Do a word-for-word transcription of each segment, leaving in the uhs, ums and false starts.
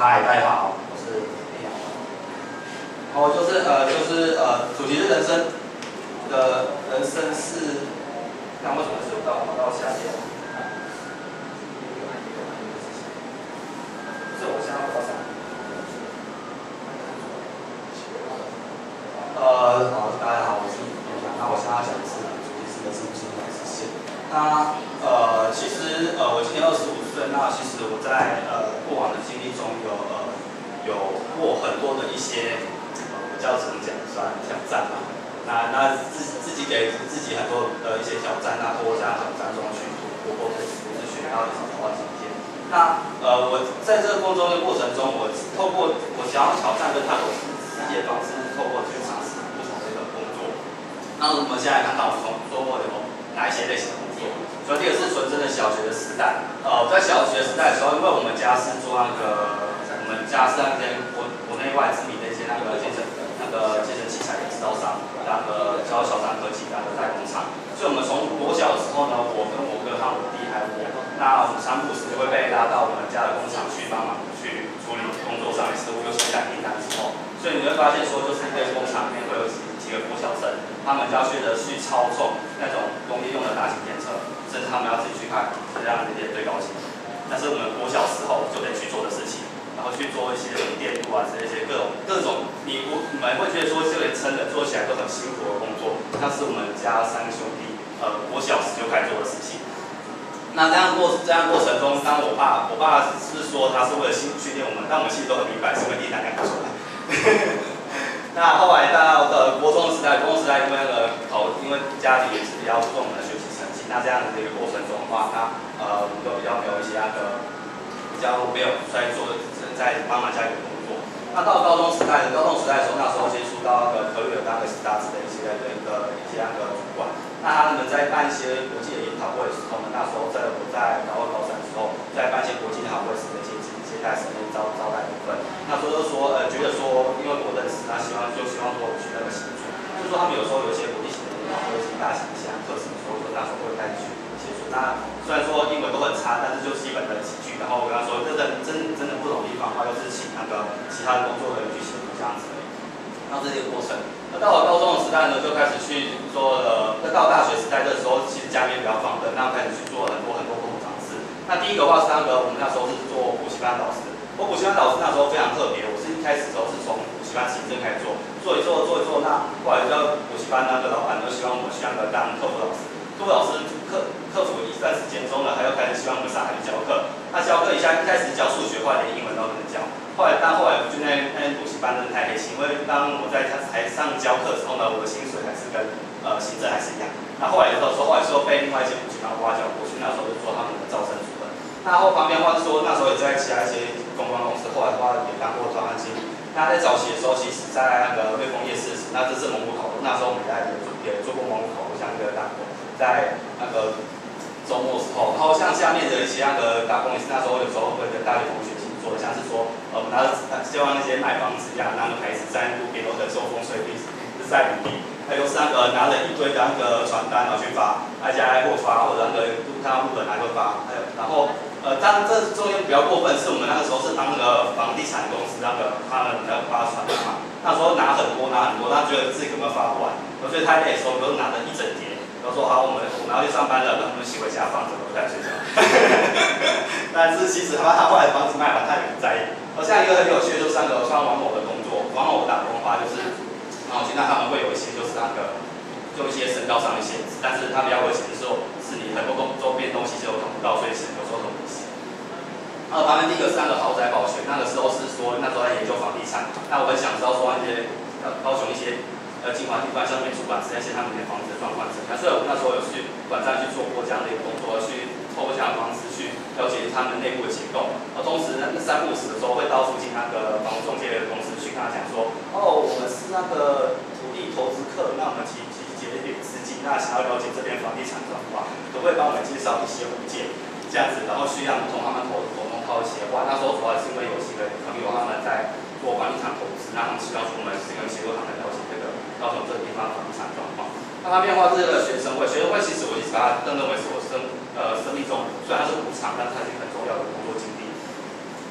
嗨，大家好，我是叶阳。然后就是呃，就是呃，主题是人生的人生是，看为什么是到跑到下面？不是，我现在要多少？呃，好，大家好，我是叶阳。那我现在要讲的是主题是人生不是梦实现。那呃，其实呃，我今年二十五岁，那其实我在呃过往的经历中有呃有过很多的一些呃比较怎么讲算挑战吧。那那自自己给自己很多的一些挑战，那通过这样挑战中去突破，或者是学到一些找到今天。那呃我在这个工作的过程中，我透过我想要挑战跟探索世界方式，透过去尝试不同的一个工作。那我们现在看到我们做过有哪一些类型的工作？所以这个是纯真的小学的时代，呃，在小学时代的时候，因为我们家是做那个，我们家是那些国国内外知名的一些那个健身那个健身器材的制造商，那个叫小山科技那个代工厂。所以我们从国小的时候呢，我跟我哥和我弟还有我，那我们三不时就会被拉到我们家的工厂去帮忙去处理工作上的事务，又是赶订单之后，所以你会发现说，就是这个工厂里面会有几几个国小生，他们就要学着去操纵那种工业用的大型电车。甚至他们要自己去开这样的一些最高级，但是我们国小时候就得去做的事情，然后去做一些电路啊，这些各种各种，你我你们会觉得说这个撑的做起来都很辛苦的工作，那是我们家三兄弟呃国小时就开始做的事情。那这样过这样过程中，当我爸我爸是说他是为了训训练我们，但我们其实都很明白是因为地产干不出来。那后来到呃国中时代，国中时代因为那个考，因为家里也是比较注重我们的学习成绩，那这样子的一个过程中的话，那呃我们都比较没有一些那个比较没有在做在帮忙家里的工作。那到高中时代，高中时代的时候，那时候接触到那个科瑞的那个十大子的一些那个一些那个主管，那他们在办一些国际的研讨会的时候呢，那时候在我在高二高三的时候，在办一些国际研讨会时的接接待审议招招待部分，那时候就说呃觉得说，因为我认识，那希望就希望说我去那个协助，就是说他们有时候有一些国际型的研讨会，或者是大型的一些课程的时候，就那时候会带你去协助。那虽然说英文都很差，但是就基本的几句，然后我跟他说，真的真真的不懂的地方的话，就是请那个其他的工作人员去协助这样子而已。那这些过程，那到了高中的时代呢，就开始去做了。那到大学时代的时候，其实家里比较放任，那开始去做很多很多不同尝试。那第一个的话是那个我们那时候是做补习班导师。我补习班导师那时候非常特别，我是一开始的时候是从补习班行政开始做，做一做做一做，那后来叫补习班那个老板就希望我们去那个当客服老师，客服老师客客服一段时间之后呢，他又开始希望我们上海去教课，那教课一下一开始教数学，后来连英文都不能教，后来但后来我就那那补习班真的太黑心，因为当我在台上教课的时候呢，我的薪水还是跟呃行政还是一样，那后来有时候后来说被另外一些补习班挖角过去，那时候就做他们的招生主任。那后旁边的话是说，那时候也在其他一些公关公司，后来的话也当过专案经理。那在早期的时候，其实在那个瑞丰夜市，那这是蒙古烤肉，那时候我们也也做过蒙古烤肉，像一个打工，在那个周末的时候，然后像下面的一些那个打工也是那时候有时候会跟大学同学一起做的，像是说呃我们拿着希望那些卖房子呀，拿着牌子在路边都在收风水地，是在履历。还有是那个拿着一堆的那个传单，然后去发，挨家挨户发，或者那个看到路人来就发。还有，然后呃，当然这中间比较过分，是我们那个时候是帮那个房地产公司那个他们要发传单嘛，那时候拿很多拿很多，他觉得自己根本发不完，所以太累的时候，都拿着一整叠，都说好，我们我们要去上班了，然后我们洗回家放着，我在睡觉。但是其实他他后来房子卖完，他也不在意。好像一个很有趣的就是那个像王某的工作，王某打工的话就是。然后现在他们会有一些就是那个做一些身高上的限制，但是他比较危险的时候，是你很多东周边东西是有看不到，所以是有时候很危险。然后旁边第一个是那个豪宅保全，那个时候是说那时候在研究房地产，那我很想知道说那些呃高雄一些呃金华地段像美术馆那些他们的房子的状况怎么样，所以我那时候有去短暂去做过这样的一个工作，去透过这样的方式去了解他们内部的结构。而同时那三不五时的时候会到附近那个房屋中介的公司去跟他讲说，哦，我们是那个土地投资客，那我们集集结一点资金，那想要了解这边房地产状况，可不可以帮我们介绍一些物件，这样子，然后去让从他们投口中套一些话。那时候主要是因为有几个朋友他们在做房地产投资，那他们希望说我们是跟协助他们了解这个高雄这个地方房地产状况。那他变化是这个学生会，学生会其实我一直把它更认为是我生呃生命中虽然它是无偿，但是它是很重要的工作经历。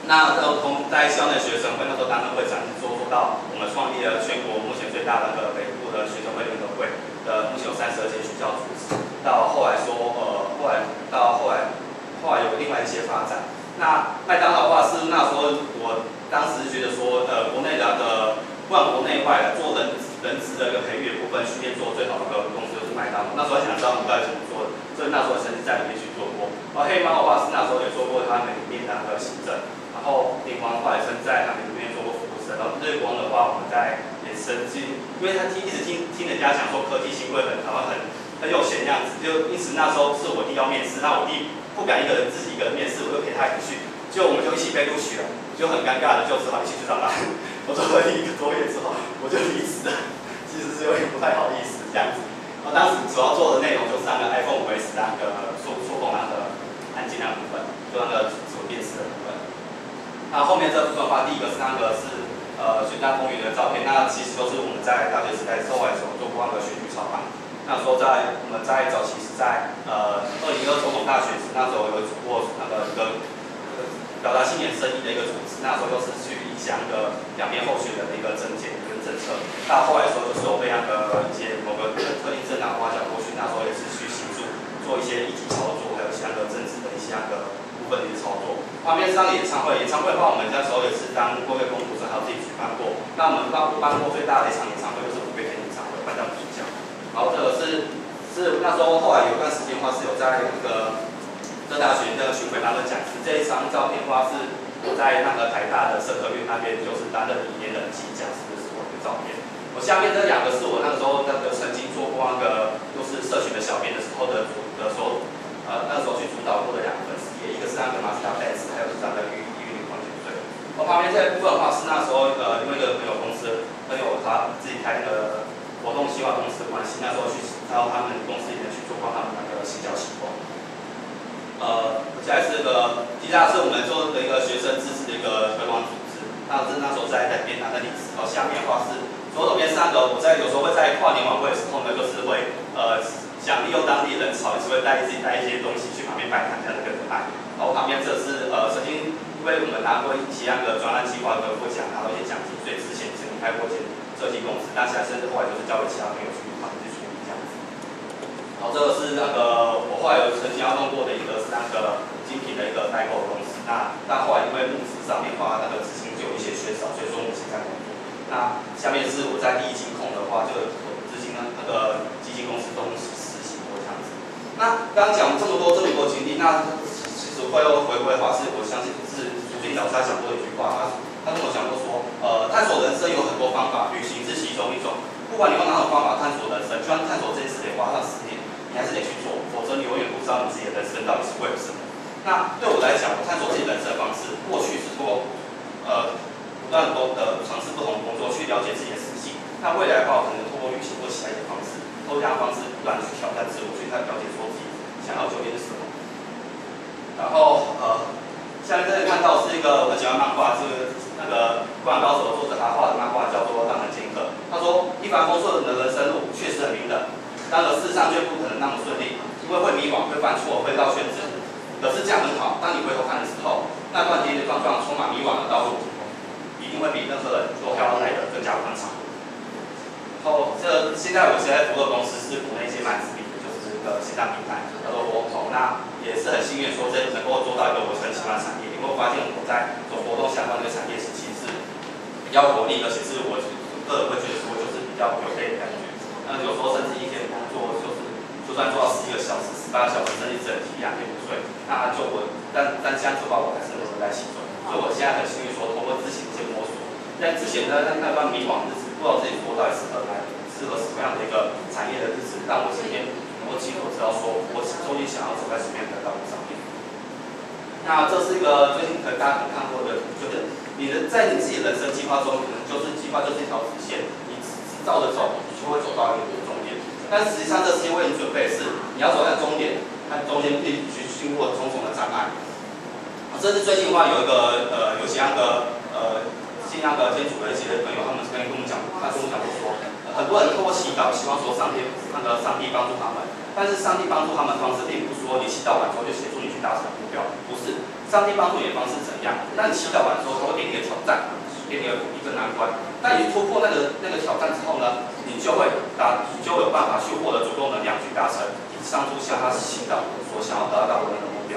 那都同在校内学生会那时候担任会长，是做做到我们创立了全国目前最大的那个北部的学生会联合会的，目前有三十二间学校组织。到后来说，呃，后来到后来，后来有另外一些发展。那麦当劳的话是那时候我当时觉得说，呃，国内的的不管国内外做人人资的一个培育的部分训练做最好的一个公司就是麦当劳。那时候想知道我们到底怎么做的，所以那时候曾经在里面去做过。而黑猫的话是那时候也做过他们里面的那个行政。然后林光的话也曾在他们里面做过服务生，然后日光的话我们在也曾经，因为他听一直听听人家讲说科技新贵很台湾很很有钱样子，就因此那时候是我弟要面试，那我弟不敢一个人自己一个人面试，我就陪他一起去，结果我们就一起被录取了，就很尴尬的就只好一起去上班。我做了一个多月之后，我就离职了，其实是有点不太好意思这样子。我当时主要做的内容就是那个 iPhone 五 S 那个触触控那个按键那部分，就那个手电视的部分。那后面这部分的话，第一个是那个是呃雪山风云的照片，那其实都是我们在大学时代之后来所做过那个选举操盘。那时候在我们在早期是在呃二零二总统大选时，那时候有组过那个一个表达青年生意的一个组织，那时候就是去影响一个两边候选人的一个政见跟政策。到后来的时候就是有被那个一些某个特定政党挖角过去，那时候也是去协助做一些议题操作，还有一些那个政治的一些那个部分的一些操作。旁边是那个演唱会，演唱会的话，我们那时候也是当国乐公主生，还有自己举办过。那我们办办过最大的一场演唱会就是五月天演唱会，办在我们学校。然后这个是是那时候后来有一段时间的话是有在那个浙大学那个巡回担任讲师。这一张照片的话是我在那个台大的社科院那边就是担任一年的级讲师的时候的照片。我下面这两个是我那个时候那个曾经做过那个就是社群的小编的时候的的时候。呃，那时候去主导过的两个粉丝页，一个是那个马自达 Benz， 还有是那个玉玉女矿泉水。我旁边这一部分的话是那时候呃，因为一个朋友公司朋友他自己开那个活动计划公司的关系，那时候去到他们公司里面去做过他们那个行销企划。呃，接下来是这个，接下来是我们做的一个学生支持的一个推广组织。那是那时候在在边拿的历史，然后下面的话是左手边是那个我在有时候会在跨年晚会的时候呢，就是会呃。想利用当地人潮，也是会带自己带一些东西去旁边摆摊，这样的跟着卖。然后旁边这是呃曾经因为我们拿过一期那个专案计划的获奖，拿到一些奖金，所以之前曾经开过一些设计公司，那现在甚至后来就是交给其他朋友去团队去处理这样子。然后这个是那个我后来有曾经要弄过的一个是那个精品的一个代购公司，那但后来因为募资上面的话，那个资金就有一些缺少，所以说目前在工作。那下面是我在第一金控的话，就资金呢那个基金公司东西。那刚刚讲这么多这么多经历，那其实会后回归的话，是我相信是朱军老师他讲过的一句话，他他跟我讲过说，呃，探索人生有很多方法，旅行是其中一种。不管你用哪种方法探索人生，就算探索这件事得花上十年，你还是得去做，否则你永远不知道你自己的人生到底是为了什么。那对我来讲，我探索自己人生的方式，过去是过呃不断多的尝试不同的工作，去了解自己的实际。那未来的话，我可能通过旅行或其他一些方式。透过这样的方式不断去挑战自我，去了解说自己想要究竟是什么。然后呃，下面这里看到是一个我很喜欢漫画，是那个《灌篮高手》的作者他画的漫画叫做《浪人剑客》。他说一帆风顺的人生路确实很迷人，然而事实上却不可能那么顺利，因为会迷惘、会犯错、会绕圈子。可是这样很好，当你回头看的时候，那段跌跌撞撞、充满迷惘的道路，一定会比任何人都还要来得更加宽敞。然后这现在我现在服务的公司是国内一些蛮知名的，就是一个线上平台叫做活头。那也是很幸运说这能够做到一个我很喜欢的产业，因为我发现我在做活动相关的产业是其实是比较活力，而且是我个人会觉得说就是比较有累的感觉。那有时候甚至一天工作就是就算做到十一个小时、十八个小时，甚至整体两天不睡，那就我但但这样子的话我还是能够在其中。所以我现在很幸运说通过之前一些摸索，在之前的那段迷惘日子。不知道自己说到底适合来适合什么样的一个产业的日子，但我今天能够清楚知道说我究竟想要走在什么样的道路上面。那这是一个最近可能大家可能看过的，就是你的在你自己的人生计划中，可能就是计划就是一条直线，你照着走，你就会走到一个终点。但实际上，这是为你准备的是你要走在终点，它中间必须经过重重的障碍。这是最近的话有一个呃有些那个呃。信那个天主的一些朋友，他们曾经跟我们讲，他跟我讲过说，呃、很多人透过祈祷，希望说上帝那个上帝帮助他们，但是上帝帮助他们的方式，并不是说你祈祷完之后就协助你去达成目标，不是。上上帝帮助你的方式怎样？那你祈祷完之后，他会给你一个挑战，给你一个难关。那你突破那个那个挑战之后呢，你就会达，你就有办法去获得足够能量去达成你当初向他祈祷所想要达到的那个目标。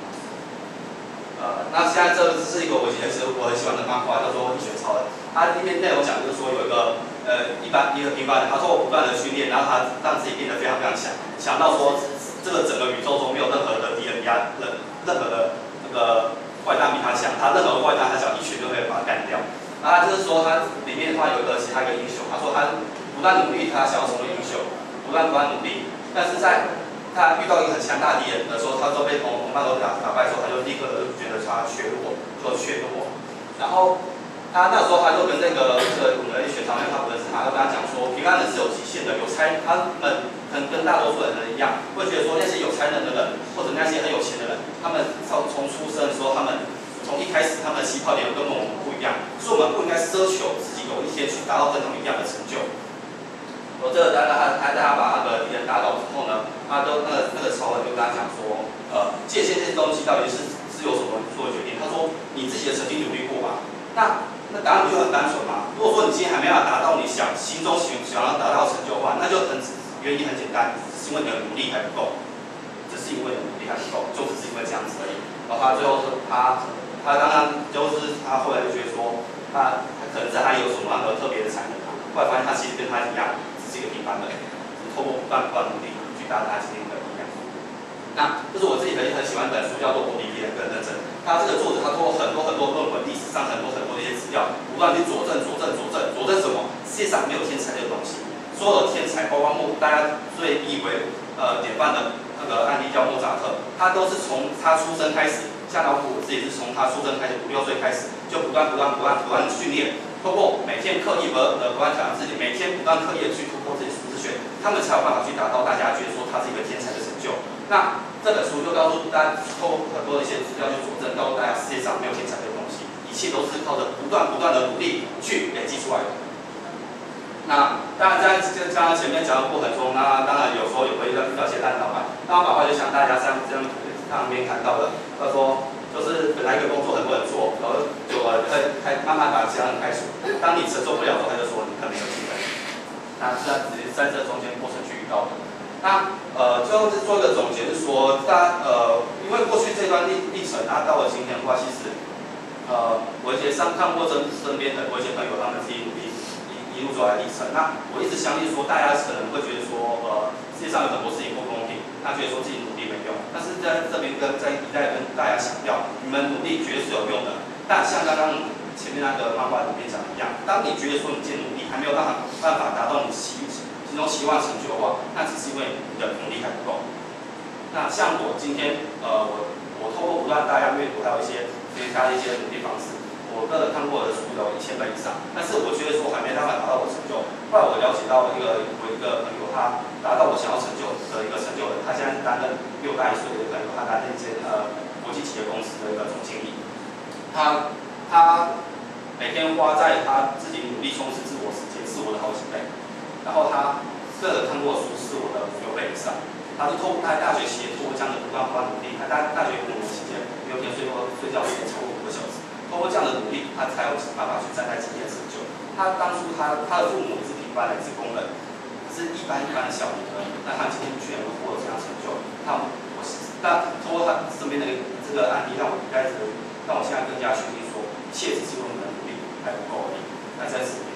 呃，那现在这是一个我以前是我很喜欢的漫画，叫做《一拳超人》。它里面内容讲就是说有一个呃一般一个平凡人，他通过不断的训练，然后他让自己变得非常非常强，强到说这个整个宇宙中没有任何的敌人压任任何的那个坏蛋比他强，他任何坏蛋他只要一拳就可以把他干掉。那他就是说他里面的话有一个其他一个英雄，他说他不断努力，他想要成为英雄，不断不断努力，但是在他遇到一个很强大的敌人的时候，他都被同同伴都打打败之后，他就立刻就觉得他缺弱，就缺弱。然后他那时候他就跟那个这个我们的学长他不认识他，就跟他讲说，平安人是有极限的，有才他们可能跟大多数人一样，会觉得说那些有才能的人，或者那些很有钱的人，他们从从出生的时候，他们从一开始他们的起跑点跟我们不一样，所以我们不应该奢求自己有一天去达到跟他们一样的成就。我这个当他他他把那个敌人打倒之后呢，他都那个那个超人就跟他讲说，呃，界限这些东西到底是是由什么做决定？他说你自己的曾经努力过吧。那那答案不就很单纯吗？如果说你今天还没办法达到你想心中想想要达到成就的话，那就很原因很简单，只是因为你的努力还不够，只是因为你的努力还不够，就只是因为这样子而已。然后他最后是他他刚刚就是他后来就觉得说，他他可能在他有什么样的特别的才能啊，后来发现他其实跟他一样。是一个平凡人，只透过不断不断努力去达到他今天的力量。那这是我自己很很喜欢的本书，叫做《我比别人更认真》。他这个作者他通过很多很多论文，历史上很多很多的一些资料，不断去佐证、佐证、佐证、佐证什么？世界上没有天才这个东西。所有的天才，包括莫大家最以为呃典范的那个案例叫莫扎特，他都是从他出生开始，像老虎自己是从他出生开始五六岁开始，就不断不断不断不断的训练。通过每天刻意不呃不断挑战自己，每天不断刻意的去突破自己舒适圈，他们才有办法去达到大家觉得说他是一个天才的成就。那这本书就告诉大家，透过很多的一些资料去佐证，告诉大家世界上没有天才这个东西，一切都是靠着不断不断的努力去累积出来的。那当然在这刚刚前面讲的过程中，那当然有时候也会遇到一些烂老板，烂老板就像大家这样这样上面谈到的，他说。就是本来一个工作很多人做，然后就呃开开慢慢把其他人开除。当你承受不了的时候，他就说你可能没有机会。那是在在这中间过程去遇到的。那呃最后是做一个总结，是说大家呃因为过去这段历历程，那到了今天的话，其实呃我一些上看过身身边的我一些朋友，他们自己努力一一路走来的历程。那我一直相信说，大家可能会觉得说呃世界上有很多事情不公平。他觉得说自己努力没用，但是在这边跟在一再跟大家强调，你们努力绝对是有用的。但像刚刚前面那个漫画里面讲的一样，当你觉得说你自己努力还没有办法办法达到你心心中期望成就的话，那只是因为你的努力还不够。那像我今天呃我我透过不断大家阅读，还有一些其他的一些努力方式，我个人看过的书有一千本以上，但是我觉得说还没办法达到我成就。后来我了解到一个我一个朋友，他达到我想要成就的一个成就人，他现在担任比我大一岁的一个朋友，他担任一间呃国际企业公司的一个总经理。他他每天花在他自己努力充实自我时间是我的好几倍，然后他个人看过的书是我的六倍以上。他是透过他大学期间，透过这样的不断不断努力，他大大学五年期间，每天睡多睡觉时间超过五个小时，透过这样的努力，他才有办法去站在今天的成就。他当初他他的父母也是平凡人，也是工人，可是一般一般的小民而已。那他今天居然会获得这样成就，那我那通过他身边的这个案例，让我开始让我现在更加确定说，一切只是因为我们的努力还不够而已。那在此。